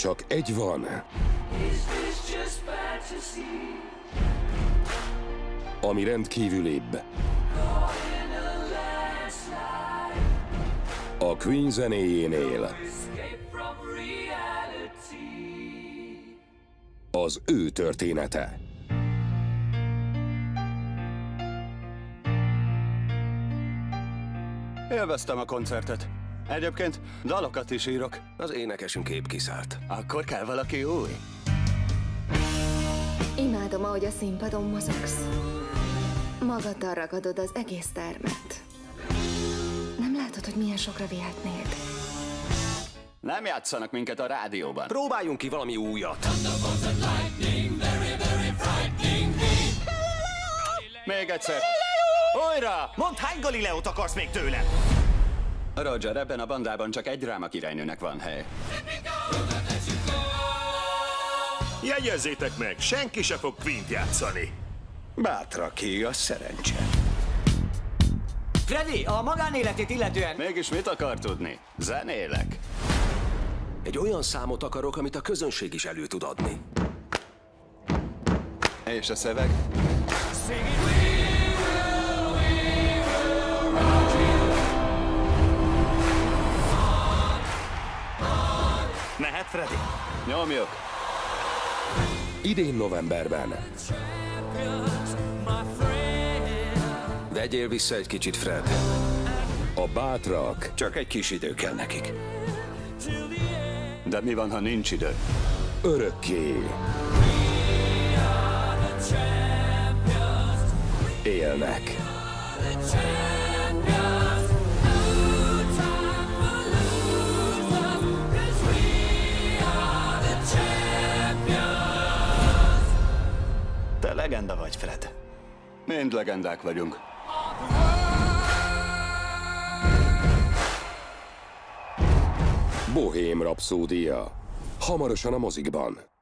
Csak egy van, ami rendkívülibb. A Queen zenéjénél az ő története. Élveztem a koncertet. Egyébként dalokat is írok. Az énekesünk épp kiszállt. Akkor kell valaki új. Imádom, ahogy a színpadon mozogsz. Magaddal ragadod az egész termet. Nem látod, hogy milyen sokra vihetnéd? Nem játszanak minket a rádióban. Próbáljunk ki valami újat. Még egyszer. Újra! Mondd, hány Galileót akarsz még tőlem? Roger, ebben a bandában csak egy dráma királynőnek van hely. Jegyezzétek meg, senki se fog Queen-t játszani. Bátraké a szerencse. Freddy, a magánéletét illetően... Mégis mit akar tudni? Zenélek. Egy olyan számot akarok, amit a közönség is elő tud adni. És a szöveg? Mehet, Freddy? Nyomjuk. Idén novemberben. Vegyél vissza egy kicsit, Fred. A bátrak Csak egy kis idő kell nekik. De mi van, ha nincs idő? örökké élnek. Te legenda vagy, Fred. Mind legendák vagyunk. Bohém rapszódia. Hamarosan a mozikban.